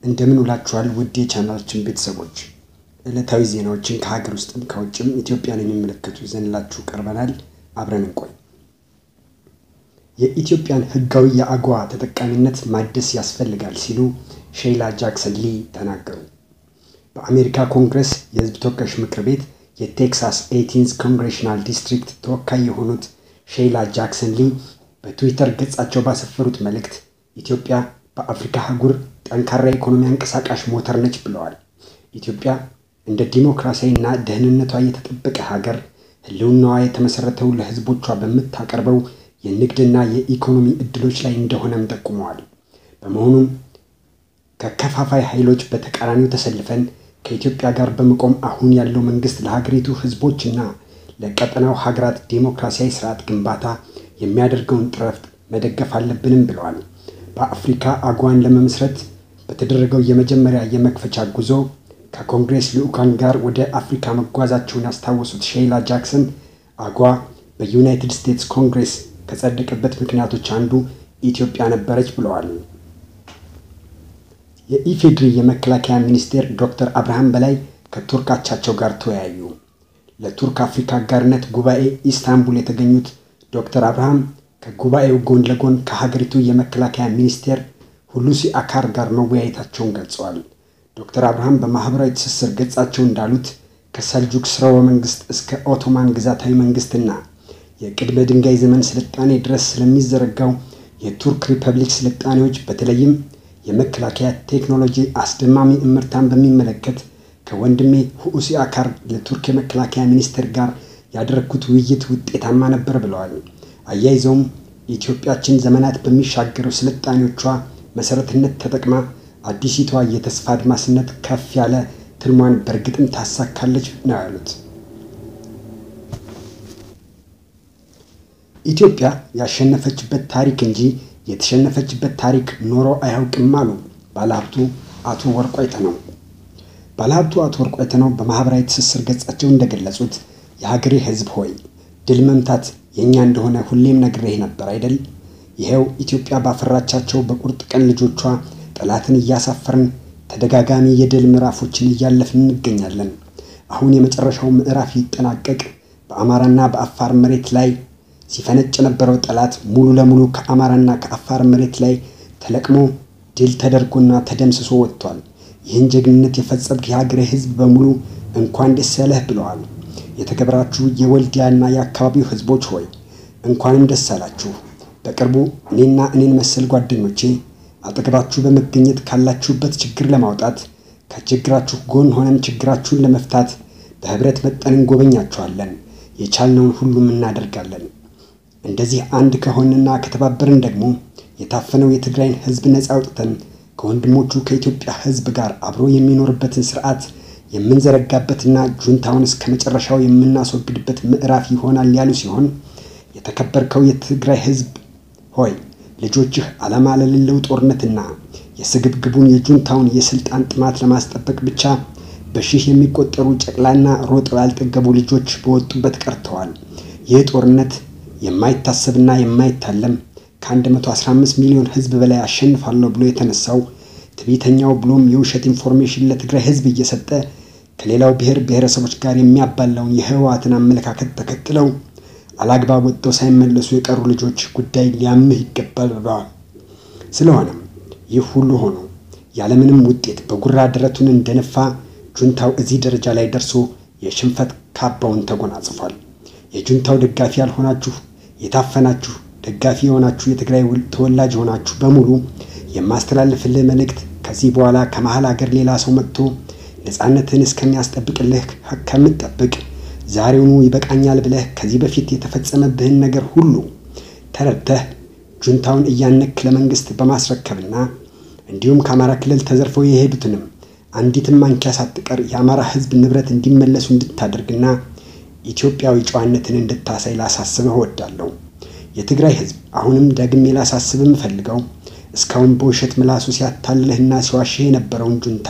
እንደምን ውላችኋል ውድ የቻናላችን ቤተሰቦች ዕለታዊ ዜናዎችን ከሀገር ውስጥም ከውጭም ኢትዮጵያን የሚመለከቱ ይዘንላችሁ ቀርበናል። አብረን እንቆይ። የኢትዮጵያን ህጋዊ የአጎዋ ተጠቃሚነት ማደስ ያስፈልጋል ሲሉ ሼይላ ጃክሰን ሊ ተናገሩ። በአሜሪካ ኮንግረስ የህዝብ ተወካዮች ምክር ቤት የቴክሳስ 18th ኮንግሬሽናል ዲስትሪክት ተወካይ የሆኑት ሼይላ ጃክሰን ሊ በትዊተር ገጻቸው ባሰፈሩት መልእክት ኢትዮጵያ በአፍሪካ አህጉር ጠንካራ ኢኮኖሚ አንቀሳቃሽ ሞተር ነች ብለዋል። ኢትዮጵያ እንደ ዲሞክራሲያዊና ደህንነቷ የተጠበቀ ሀገር ህልውናዋ የተመሰረተው ለህዝቦቿ በመታቀርበው የንግድና የኢኮኖሚ እድሎች ላይ እንደሆነም ጠቁመዋል። በመሆኑም ከከፋፋይ ኃይሎች በተቃራኒው ተሰልፈን ከኢትዮጵያ ጋር በመቆም አሁን ያለው መንግስት ለሀገሪቱ ህዝቦችና ለቀጠናው ሀገራት ዲሞክራሲያዊ ስርዓት ግንባታ የሚያደርገውን ጥረት መደገፍ አለብንም ብለዋል። በአፍሪካ አጓን ለመመስረት በተደረገው የመጀመሪያ የመክፈቻ ጉዞ ከኮንግሬስ ልዑካን ጋር ወደ አፍሪካ መጓዛቸውን ያስታወሱት ሼይላ ጃክሰን አጓ በዩናይትድ ስቴትስ ኮንግሬስ ከጸደቀበት ምክንያቶች አንዱ ኢትዮጵያ ነበረች ብለዋል። የኢፌድሪ የመከላከያ ሚኒስቴር ዶክተር አብርሃም በላይ ከቱርክ አቻቸው ጋር ተወያዩ። ለቱርክ አፍሪካ አጋርነት ጉባኤ ኢስታንቡል የተገኙት ዶክተር አብርሃም ከጉባኤው ጎን ለጎን ከሀገሪቱ የመከላከያ ሚኒስቴር ሁሉሲ አካር ጋር መወያየታቸውን ገልጸዋል። ዶክተር አብርሃም በማህበራዊ ትስስር ገጻቸው እንዳሉት ከሰልጁክ ስርወ መንግስት እስከ ኦቶማን ግዛታዊ መንግስትና የቅድመ ድንጋይ ዘመን ስልጣኔ ድረስ ስለሚዘረጋው የቱርክ ሪፐብሊክ ስልጣኔዎች በተለይም የመከላከያ ቴክኖሎጂ አስደማሚ እምርታን በሚመለከት ከወንድሜ ሁኡሲ አካር ለቱርክ የመከላከያ ሚኒስቴር ጋር ያደረኩት ውይይት ውጤታማ ነበር ብለዋል። አያይዘውም ኢትዮጵያችን ዘመናት በሚሻገረው ስልጣኔዎቿ መሰረትነት ተጠቅማ አዲሲቷ የተስፋ አድማስነት ከፍ ያለ ትልሟን በርግጥም ታሳካለች ነው ያሉት። ኢትዮጵያ ያሸነፈችበት ታሪክ እንጂ የተሸነፈችበት ታሪክ ኖሮ አያውቅም አሉ ባለሀብቱ አቶ ወርቁ አይተነው። ባለሀብቱ አቶ ወርቁ አይተነው በማህበራዊ ትስስር ገጻቸው እንደገለጹት የሀገሬ ህዝብ ሆይ ድል መምታት የኛ እንደሆነ ሁሌም ነግሬህ ነበር አይደል? ይሄው ኢትዮጵያ ባፈራቻቸው በቁርጥ ቀን ልጆቿ ጠላትን እያሳፈርን ተደጋጋሚ የድል ምዕራፎችን እያለፍን እንገኛለን። አሁን የመጨረሻው ምዕራፍ ይጠናቀቅ በአማራና በአፋር መሬት ላይ ሲፈነጭ የነበረው ጠላት ሙሉ ለሙሉ ከአማራና ከአፋር መሬት ላይ ተለቅሞ ድል ተደርጎና ተደምስሶ ወጥቷል። ይህን ጀግንነት የፈጸምክ የሀገሬ ህዝብ በሙሉ እንኳን ደስ ያለህ ብለዋል። የተከበራችሁ የወልዲያና የአካባቢው ህዝቦች ሆይ እንኳንም ደስ አላችሁ። በቅርቡ እኔን መሰል ጓደኞቼ አጠገባችሁ በመገኘት ካላችሁበት ችግር ለማውጣት ከችግራችሁ ጎን ሆነን ችግራችሁን ለመፍታት በህብረት መጠን እንጎበኛችኋለን። የቻልነውን ሁሉም እናደርጋለን። እንደዚህ አንድ ከሆንና ከተባበርን ደግሞ የታፈነው የትግራይን ህዝብ ነፃ አውጥተን ከወንድሞቹ ከኢትዮጵያ ህዝብ ጋር አብሮ የሚኖርበትን ስርዓት የምንዘረጋበትና ጁንታውን እስከ መጨረሻው የምናስወግድበት ምዕራፍ ይሆናል ያሉ ሲሆን የተከበርከው የትግራይ ህዝብ ሆይ ልጆችህ ዓላማ ለሌለው ጦርነትና የስግብግቡን የጁንታውን የስልጣን ጥማት ለማስጠበቅ ብቻ በሺህ የሚቆጠሩ ጨቅላና ሮጠው ያልጠገቡ ልጆች በወጡበት ቀርተዋል። ይህ ጦርነት የማይታሰብና የማይታለም ከ115 ሚሊዮን ህዝብ በላይ አሸንፋለሁ ብሎ የተነሳው ትዕቢተኛው ብሎም የውሸት ኢንፎርሜሽን ለትግራይ ህዝብ እየሰጠ ከሌላው ብሔር ብሔረሰቦች ጋር የሚያባላውን የህወሓትን አመለካከት ተከትለው አላግባብ ወጥተው ሳይመለሱ የቀሩ ልጆች ጉዳይ ሊያምህ ይገባል ብለዋል። ስለሆነም ይህ ሁሉ ሆኖ ያለምንም ውጤት በጉራ ደረቱን እንደነፋ ጁንታው እዚህ ደረጃ ላይ ደርሶ የሽንፈት ካባውን ተጎናጽፏል። የጁንታው ደጋፊ ያልሆናችሁ የታፈናችሁ ደጋፊ የሆናችሁ የትግራይ ተወላጅ ሆናችሁ በሙሉ የማስተላለፍልህ መልእክት ከዚህ በኋላ ከመሃል ሀገር ሌላ ሰው መጥቶ ነፃነትን እስከሚያስጠብቅልህ ከምትጠብቅ ዛሬውኑ ይበቃኛል ብለህ ከዚህ በፊት የተፈጸመብህን ነገር ሁሉ ተረድተህ ጁንታውን እያነክ ለመንግስት በማስረከብና እንዲሁም ከአማራ ክልል ተዘርፈው የሄዱትንም አንዲትም ማንኪያ ሳትቀር የአማራ ህዝብ ንብረት እንዲመለሱ እንድታደርግና ኢትዮጵያዊ ጨዋነትን እንድታሳይ ላሳስብህ እወዳለሁ። የትግራይ ህዝብ አሁንም ደግሜ ላሳስብህ ፈልገው እስካሁን በውሸት ምላሱ ሲያታልህና ሲዋሽህ የነበረውን ጁንታ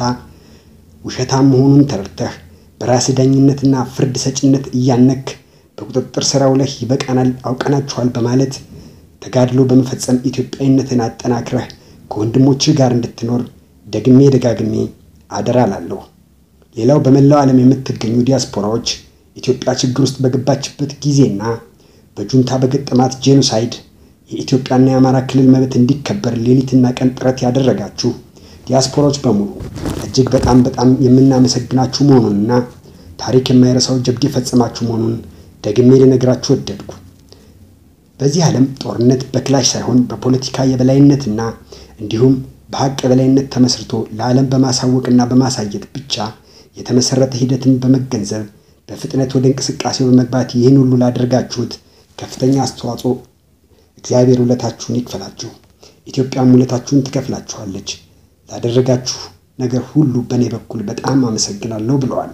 ውሸታም መሆኑን ተረድተህ በራስ ዳኝነትና ፍርድ ሰጭነት እያነክ በቁጥጥር ስራው ላይ ይበቃናል አውቀናችኋል በማለት ተጋድሎ በመፈጸም ኢትዮጵያዊነትን አጠናክረህ ከወንድሞችህ ጋር እንድትኖር ደግሜ ደጋግሜ አደራ ላለሁ። ሌላው በመላው ዓለም የምትገኙ ዲያስፖራዎች ኢትዮጵያ ችግር ውስጥ በገባችበት ጊዜና በጁንታ በገጠማት ጄኖሳይድ የኢትዮጵያና የአማራ ክልል መብት እንዲከበር ሌሊትና ቀን ጥረት ያደረጋችሁ ዲያስፖራዎች በሙሉ እጅግ በጣም የምናመሰግናችሁ መሆኑንና ታሪክ የማይረሳው ጀብድ የፈጸማችሁ መሆኑን ደግሜ ልነግራችሁ ወደድኩ። በዚህ ዓለም ጦርነት በክላሽ ሳይሆን በፖለቲካ የበላይነትና እንዲሁም በሐቅ የበላይነት ተመስርቶ ለዓለም በማሳወቅና በማሳየት ብቻ የተመሰረተ ሂደትን በመገንዘብ በፍጥነት ወደ እንቅስቃሴው በመግባት ይህን ሁሉ ላደረጋችሁት ከፍተኛ አስተዋጽኦ እግዚአብሔር ውለታችሁን ይክፈላችሁ። ኢትዮጵያም ውለታችሁን ትከፍላችኋለች። ላደረጋችሁ ነገር ሁሉ በእኔ በኩል በጣም አመሰግናለሁ ብለዋል።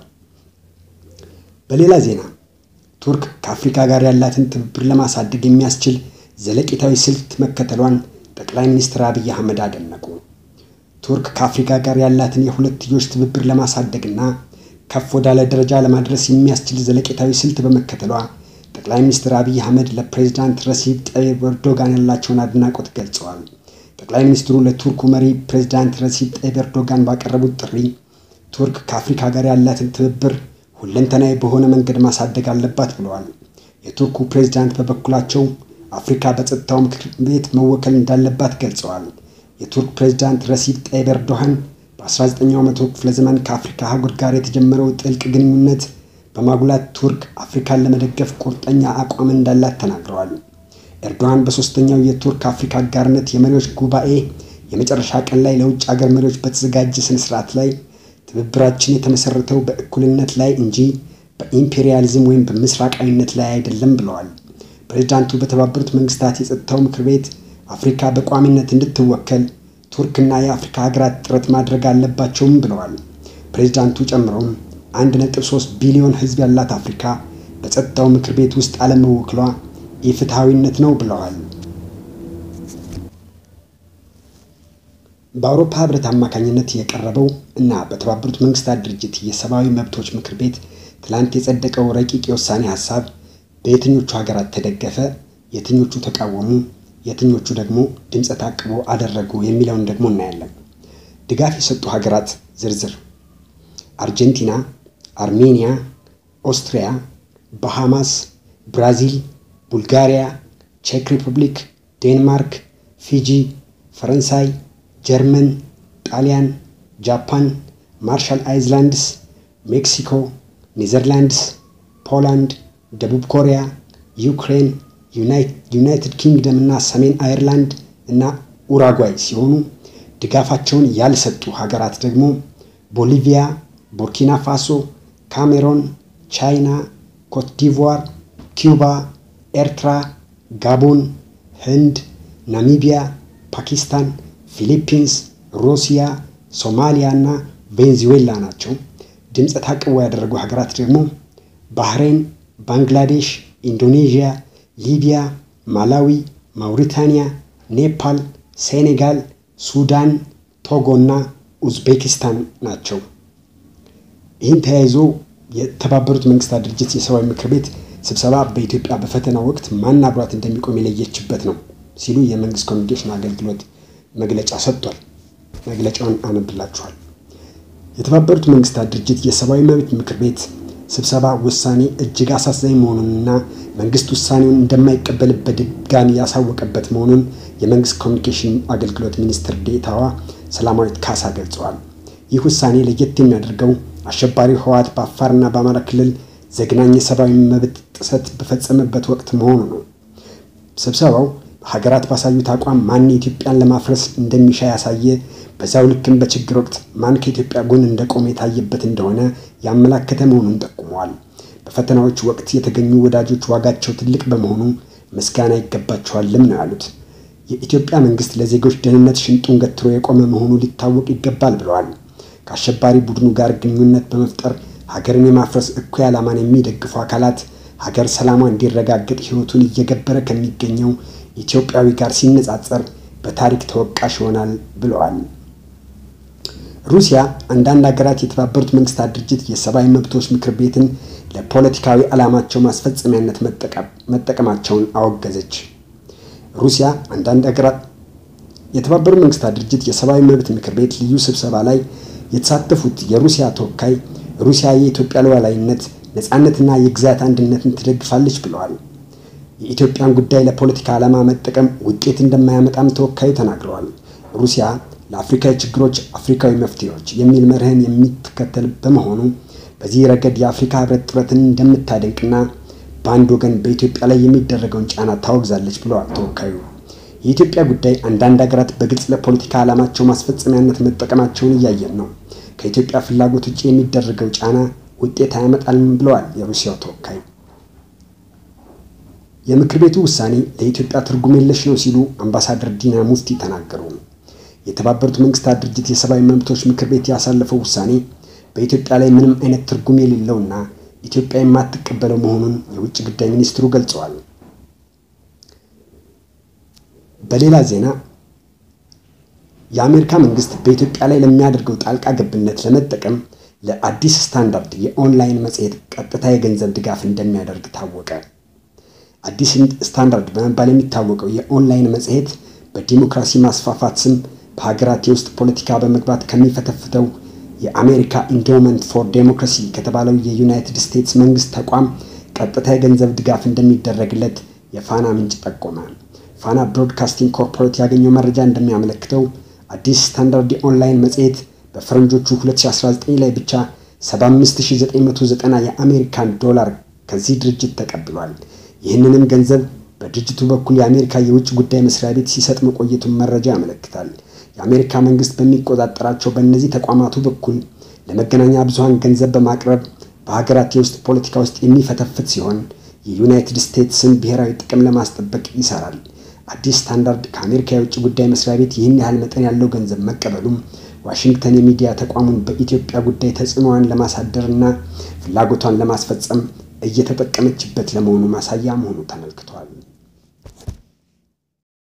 በሌላ ዜና ቱርክ ከአፍሪካ ጋር ያላትን ትብብር ለማሳደግ የሚያስችል ዘለቂታዊ ስልት መከተሏን ጠቅላይ ሚኒስትር አብይ አህመድ አደነቁ። ቱርክ ከአፍሪካ ጋር ያላትን የሁለትዮሽ ትብብር ለማሳደግና ከፍ ወዳለ ደረጃ ለማድረስ የሚያስችል ዘለቂታዊ ስልት በመከተሏ ጠቅላይ ሚኒስትር አብይ አህመድ ለፕሬዝዳንት ረሲብ ጠይብ ኤርዶጋን ያላቸውን አድናቆት ገልጸዋል። ጠቅላይ ሚኒስትሩ ለቱርኩ መሪ ፕሬዝዳንት ረሲብ ጠይብ ኤርዶጋን ባቀረቡት ጥሪ ቱርክ ከአፍሪካ ጋር ያላትን ትብብር ሁለንተናዊ በሆነ መንገድ ማሳደግ አለባት ብለዋል። የቱርኩ ፕሬዝዳንት በበኩላቸው አፍሪካ በጸጥታው ምክር ቤት መወከል እንዳለባት ገልጸዋል። የቱርክ ፕሬዝዳንት ረሲብ ጠይብ ኤርዶጋን በ19ኛው መቶ ክፍለ ዘመን ከአፍሪካ አህጉር ጋር የተጀመረው ጥልቅ ግንኙነት በማጉላት ቱርክ አፍሪካን ለመደገፍ ቁርጠኛ አቋም እንዳላት ተናግረዋል። ኤርዶጋን በሶስተኛው የቱርክ አፍሪካ አጋርነት የመሪዎች ጉባኤ የመጨረሻ ቀን ላይ ለውጭ ሀገር መሪዎች በተዘጋጀ ስነስርዓት ላይ ትብብራችን የተመሰረተው በእኩልነት ላይ እንጂ በኢምፔሪያሊዝም ወይም በምስራቃዊነት ላይ አይደለም ብለዋል። ፕሬዝዳንቱ በተባበሩት መንግስታት የጸጥታው ምክር ቤት አፍሪካ በቋሚነት እንድትወከል ቱርክና የአፍሪካ ሀገራት ጥረት ማድረግ አለባቸውም ብለዋል። ፕሬዝዳንቱ ጨምረውም 1.3 ቢሊዮን ህዝብ ያላት አፍሪካ በጸጥታው ምክር ቤት ውስጥ አለመወክሏ ኢፍትሃዊነት ነው ብለዋል። በአውሮፓ ህብረት አማካኝነት የቀረበው እና በተባበሩት መንግስታት ድርጅት የሰብአዊ መብቶች ምክር ቤት ትላንት የጸደቀው ረቂቅ የውሳኔ ሐሳብ በየትኞቹ ሀገራት ተደገፈ፣ የትኞቹ ተቃወሙ፣ የትኞቹ ደግሞ ድምፀ ተአቅቦ አደረጉ የሚለውን ደግሞ እናያለን። ድጋፍ የሰጡ ሀገራት ዝርዝር: አርጀንቲና፣ አርሜኒያ፣ ኦስትሪያ፣ ባሃማስ፣ ብራዚል፣ ቡልጋሪያ፣ ቼክ ሪፐብሊክ፣ ዴንማርክ፣ ፊጂ፣ ፈረንሳይ፣ ጀርመን፣ ጣሊያን፣ ጃፓን፣ ማርሻል አይዝላንድስ፣ ሜክሲኮ፣ ኔዘርላንድስ፣ ፖላንድ፣ ደቡብ ኮሪያ፣ ዩክሬን፣ ዩናይትድ ኪንግደም እና ሰሜን አየርላንድ እና ኡራጓይ ሲሆኑ ድጋፋቸውን ያልሰጡ ሀገራት ደግሞ ቦሊቪያ፣ ቡርኪና ፋሶ፣ ካሜሮን፣ ቻይና፣ ኮት ዲቯር፣ ኩባ፣ ኤርትራ፣ ጋቦን፣ ህንድ፣ ናሚቢያ፣ ፓኪስታን፣ ፊሊፒንስ፣ ሩሲያ፣ ሶማሊያ እና ቬንዙዌላ ናቸው። ድምፀ ተአቅቦ ያደረጉ ሀገራት ደግሞ ባህሬን፣ ባንግላዴሽ፣ ኢንዶኔዥያ፣ ሊቢያ፣ ማላዊ፣ ማውሪታኒያ፣ ኔፓል፣ ሴኔጋል፣ ሱዳን፣ ቶጎ እና ኡዝቤኪስታን ናቸው። ይህን ተያይዞ የተባበሩት መንግስታት ድርጅት የሰብአዊ ምክር ቤት ስብሰባ በኢትዮጵያ በፈተና ወቅት ማን አብሯት እንደሚቆም የለየችበት ነው ሲሉ የመንግስት ኮሚኒኬሽን አገልግሎት መግለጫ ሰጥቷል። መግለጫውን አነብላችኋል። የተባበሩት መንግስታት ድርጅት የሰብአዊ መብት ምክር ቤት ስብሰባ ውሳኔ እጅግ አሳዛኝ መሆኑንና መንግስት ውሳኔውን እንደማይቀበልበት በድጋሚ ያሳወቀበት መሆኑን የመንግስት ኮሚኒኬሽን አገልግሎት ሚኒስትር ዴኤታዋ ሰላማዊት ካሳ ገልጸዋል። ይህ ውሳኔ ለየት የሚያደርገው አሸባሪው ህወሓት በአፋርና በአማራ ክልል ዘግናኝ የሰብአዊ መብት ጥሰት በፈጸመበት ወቅት መሆኑ ነው። ስብሰባው ሀገራት ባሳዩት አቋም ማን ኢትዮጵያን ለማፍረስ እንደሚሻ ያሳየ፣ በዛው ልክም በችግር ወቅት ማን ከኢትዮጵያ ጎን እንደቆመ የታየበት እንደሆነ ያመላከተ መሆኑን ጠቁመዋል። በፈተናዎች ወቅት የተገኙ ወዳጆች ዋጋቸው ትልቅ በመሆኑ ምስጋና ይገባቸዋልም ነው ያሉት። የኢትዮጵያ መንግስት ለዜጎች ደህንነት ሽንጡን ገትሮ የቆመ መሆኑ ሊታወቅ ይገባል ብለዋል። ከአሸባሪ ቡድኑ ጋር ግንኙነት በመፍጠር ሀገርን የማፍረስ እኩይ ዓላማን የሚደግፉ አካላት ሀገር ሰላሟ እንዲረጋገጥ ህይወቱን እየገበረ ከሚገኘው ኢትዮጵያዊ ጋር ሲነጻጸር በታሪክ ተወቃሽ ይሆናል ብለዋል። ሩሲያ አንዳንድ ሀገራት የተባበሩት መንግስታት ድርጅት የሰብአዊ መብቶች ምክር ቤትን ለፖለቲካዊ ዓላማቸው ማስፈጸሚያነት መጠቀማቸውን አወገዘች። ሩሲያ አንዳንድ ሀገራት የተባበሩት መንግስታት ድርጅት የሰብአዊ መብት ምክር ቤት ልዩ ስብሰባ ላይ የተሳተፉት የሩሲያ ተወካይ ሩሲያ የኢትዮጵያ ሉዓላዊነት ነፃነትና የግዛት አንድነትን ትደግፋለች ብለዋል። የኢትዮጵያን ጉዳይ ለፖለቲካ ዓላማ መጠቀም ውጤት እንደማያመጣም ተወካዩ ተናግረዋል። ሩሲያ ለአፍሪካዊ ችግሮች አፍሪካዊ መፍትሄዎች የሚል መርህን የምትከተል በመሆኑ በዚህ ረገድ የአፍሪካ ህብረት ጥረትን እንደምታደንቅና በአንድ ወገን በኢትዮጵያ ላይ የሚደረገውን ጫና ታወግዛለች ብለዋል ተወካዩ። የኢትዮጵያ ጉዳይ አንዳንድ ሀገራት በግልጽ ለፖለቲካ ዓላማቸው ማስፈጸሚያነት መጠቀማቸውን እያየን ነው። ከኢትዮጵያ ፍላጎት ውጭ የሚደረገው ጫና ውጤት አያመጣልም ብለዋል የሩሲያው ተወካይ። የምክር ቤቱ ውሳኔ ለኢትዮጵያ ትርጉም የለሽ ነው ሲሉ አምባሳደር ዲና ሙፍቲ ተናገሩ። የተባበሩት መንግስታት ድርጅት የሰብአዊ መብቶች ምክር ቤት ያሳለፈው ውሳኔ በኢትዮጵያ ላይ ምንም አይነት ትርጉም የሌለውና ኢትዮጵያ የማትቀበለው መሆኑን የውጭ ጉዳይ ሚኒስትሩ ገልጸዋል። በሌላ ዜና የአሜሪካ መንግስት በኢትዮጵያ ላይ ለሚያደርገው ጣልቃ ገብነት ለመጠቀም ለአዲስ ስታንዳርድ የኦንላይን መጽሔት ቀጥታ የገንዘብ ድጋፍ እንደሚያደርግ ታወቀ። አዲስ ስታንዳርድ በመባል የሚታወቀው የኦንላይን መጽሔት በዲሞክራሲ ማስፋፋት ስም በሀገራት የውስጥ ፖለቲካ በመግባት ከሚፈተፍተው የአሜሪካ ኢንዶመንት ፎር ዴሞክራሲ ከተባለው የዩናይትድ ስቴትስ መንግስት ተቋም ቀጥታ የገንዘብ ድጋፍ እንደሚደረግለት የፋና ምንጭ ጠቆመ። ፋና ብሮድካስቲንግ ኮርፖሬት ያገኘው መረጃ እንደሚያመለክተው አዲስ ስታንዳርድ የኦንላይን መጽሔት በፈረንጆቹ 2019 ላይ ብቻ 75990 የአሜሪካን ዶላር ከዚህ ድርጅት ተቀብሏል። ይህንንም ገንዘብ በድርጅቱ በኩል የአሜሪካ የውጭ ጉዳይ መስሪያ ቤት ሲሰጥ መቆየቱን መረጃ ያመለክታል። የአሜሪካ መንግስት በሚቆጣጠራቸው በእነዚህ ተቋማቱ በኩል ለመገናኛ ብዙሃን ገንዘብ በማቅረብ በሀገራት የውስጥ ፖለቲካ ውስጥ የሚፈተፍት ሲሆን የዩናይትድ ስቴትስን ብሔራዊ ጥቅም ለማስጠበቅ ይሰራል። አዲስ ስታንዳርድ ከአሜሪካ የውጭ ጉዳይ መስሪያ ቤት ይህን ያህል መጠን ያለው ገንዘብ መቀበሉም ዋሽንግተን የሚዲያ ተቋሙን በኢትዮጵያ ጉዳይ ተጽዕኖዋን ለማሳደርና ፍላጎቷን ለማስፈጸም እየተጠቀመችበት ለመሆኑ ማሳያ መሆኑ ተመልክቷል።